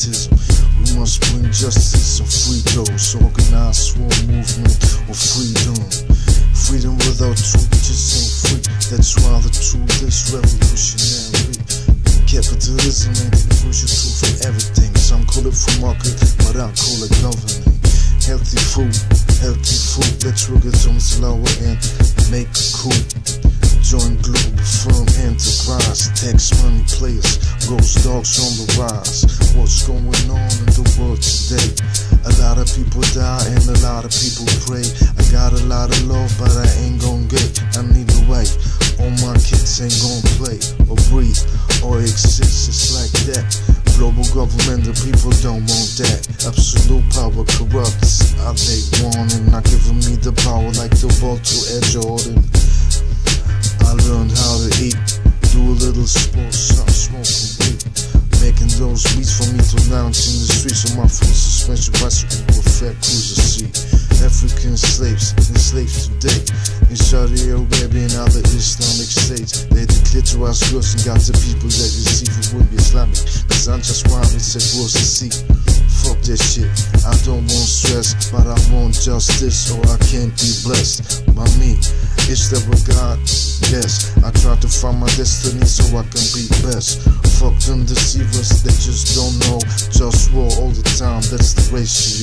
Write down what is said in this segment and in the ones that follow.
favoritism. We must bring justice and free those. Organized swarm movement of freedom. Freedom without truth just ain't free. That's why the truth is revolutionary. Capitalism ain't the crucial tool for everything. Some call it free market, but I call it governing. Healthy food, let's work it on slower and make it cool. Join Globalfirm enterprise, tax money players, GhostDogz on the rise. What's going on in the world today? A lot of people die and a lot of people pray. I got a lot of love, but I ain't gon' get. I need a wife. All my kids ain't gon' play or breathe or exist. It's like that. Global government, the people don't want that. Absolute power corrupts. They want it, not giving me the power like the ball to Ed Jordan. I learned how to eat, do a little sports, stop smoking weed. Making those beats for me to lounge in the streets on my full suspension bicycle with fat cruiser seat. African slaves, enslaved today in Saudi Arabia and other Islamic states. They declared to us girls and got the people that receive it would be Islamic. Cause I'm just why it said was to see. Fuck that shit, I don't want stress, but I want justice or I can't be blessed by me. Is there a God? Yes, I try to find my destiny so I can be best. Fuck them deceivers, they just don't know. JustWar all the time, that's the ratio.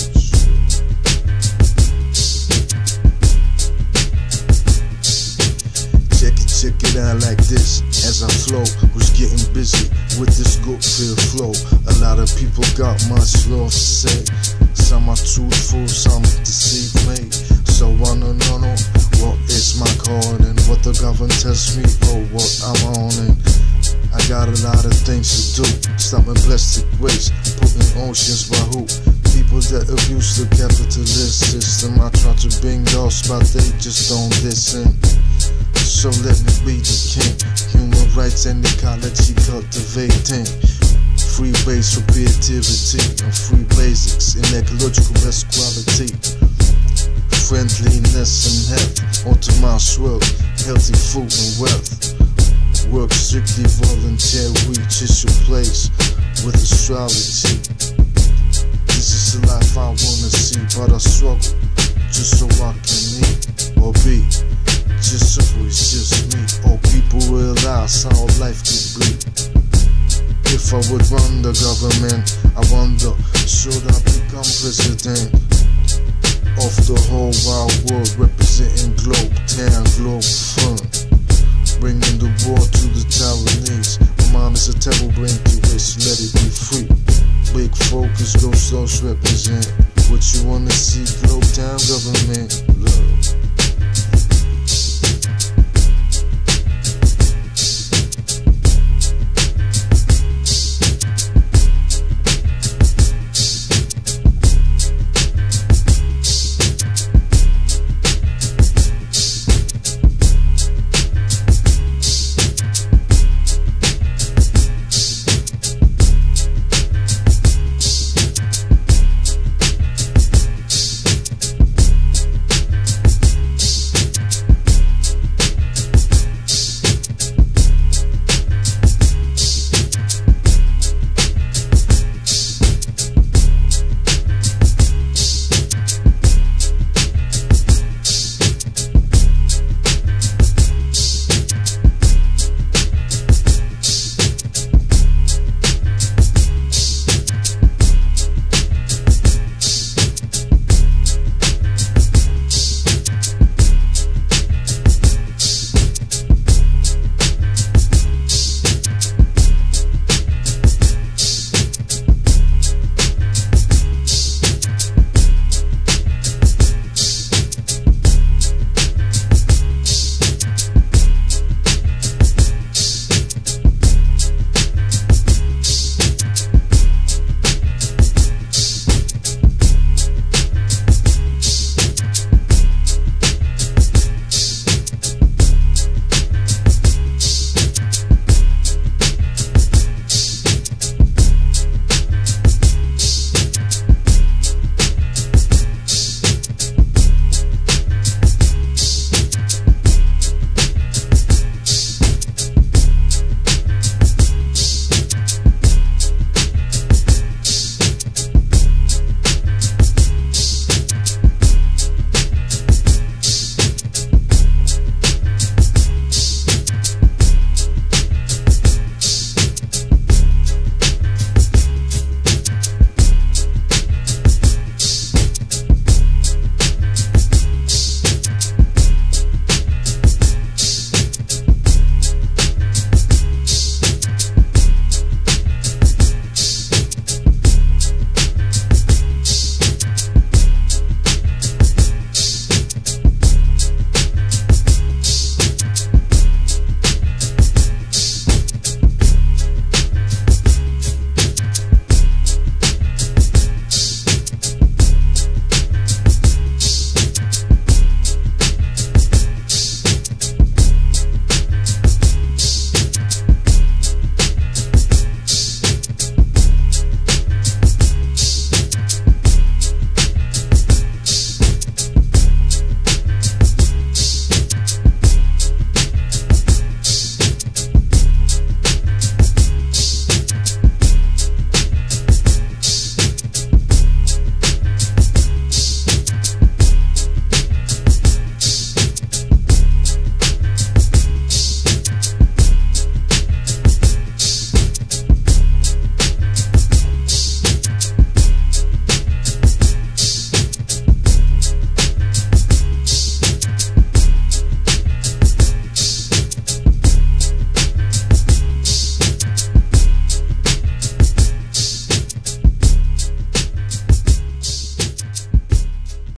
Check it out like this, as I flow, was getting busy with this good feel flow. A lot of people got much love to say. Some are truthful, some deceive me. So I don't know what is my calling, what the government tells me, or what I'm on in. I got a lot of things to do, stopping plastic waste, putting oceans by who? People that abuse the capitalist system. I try to bring those, but they just don't listen. So let me be the king. Human rights and ecology cultivating. Free base for creativity and free basics in ecological best quality. Friendliness and health, optimized wealth, healthy food and wealth. Work strictly voluntary, just your place with astrology. This is the life I wanna see, but I struggle just so I can eat or be. Just so it's just me, or people realize how life could be. If I would run the government, I wonder, should I become president of the whole wide world, representing Globetown, Globalfirm, bringing the war to the Taiwanese. My mind is a terrible brain erase, let it be free. Big focus, GhostDogz represent. What you wanna see, Globetown government, love.